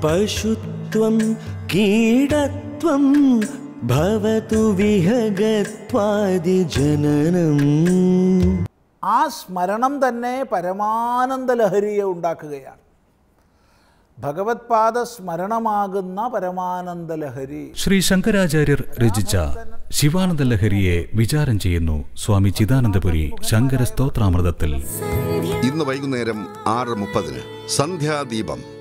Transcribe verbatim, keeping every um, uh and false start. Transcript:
പശുത്വം കീടത്വം ഭവതു വിഹഗത്വാദി ജനനം. ആ സ്മരണം തന്നെ പരമാനന്ദ ലഹരിയെ ഉണ്ടാക്കുകയാണ്. ഭഗവത്പാദ സ്മരണമാകുന്ന പരമാനന്ദ ലഹരി. ശ്രീ ശങ്കരാചാര്യർ രചിച്ച ശിവാനന്ദ ലഹരിയെ വിചാരം ചെയ്യുന്നു സ്വാമി ചിദാനന്ദപുരി ശങ്കര സ്തോത്രാമൃതത്തിൽ. ഇന്ന് വൈകുന്നേരം ആറ് മുപ്പതിന് സന്ധ്യാദീപം.